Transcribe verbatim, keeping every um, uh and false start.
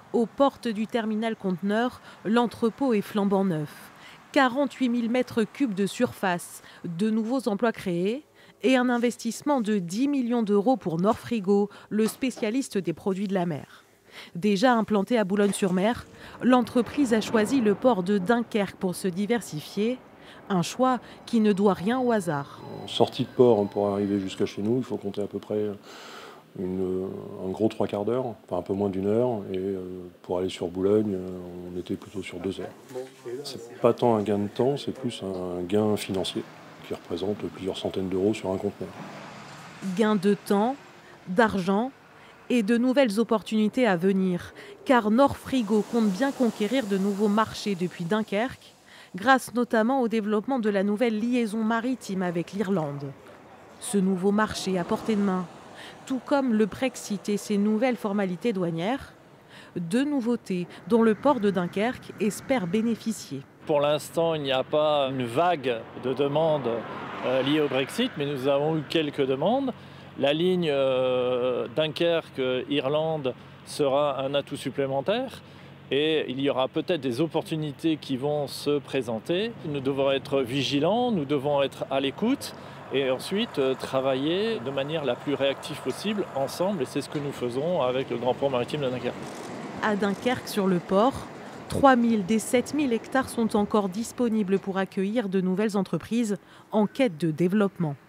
Aux portes du terminal conteneur, l'entrepôt est flambant neuf. quarante-huit mille mètres cubes de surface, de nouveaux emplois créés et un investissement de dix millions d'euros pour Norfrigo, le spécialiste des produits de la mer. Déjà implantée à Boulogne-sur-Mer, l'entreprise a choisi le port de Dunkerque pour se diversifier, un choix qui ne doit rien au hasard. En sortie de port, pour arriver jusqu'à chez nous, il faut compter à peu près une, un gros trois quarts d'heure, enfin un peu moins d'une heure, et euh, pour aller sur Boulogne, on était plutôt sur deux heures. C'est pas tant un gain de temps, c'est plus un gain financier qui représente plusieurs centaines d'euros sur un conteneur. Gain de temps, d'argent et de nouvelles opportunités à venir, car Norfrigo compte bien conquérir de nouveaux marchés depuis Dunkerque, grâce notamment au développement de la nouvelle liaison maritime avec l'Irlande. Ce nouveau marché à portée de main, tout comme le Brexit et ses nouvelles formalités douanières, deux nouveautés dont le port de Dunkerque espère bénéficier. Pour l'instant, il n'y a pas une vague de demandes euh, liées au Brexit, mais nous avons eu quelques demandes. La ligne euh, Dunkerque-Irlande sera un atout supplémentaire et il y aura peut-être des opportunités qui vont se présenter. Nous devons être vigilants, nous devons être à l'écoute et ensuite euh, travailler de manière la plus réactive possible ensemble, et c'est ce que nous faisons avec le Grand Port Maritime de Dunkerque. À Dunkerque, sur le port, trois mille des sept mille hectares sont encore disponibles pour accueillir de nouvelles entreprises en quête de développement.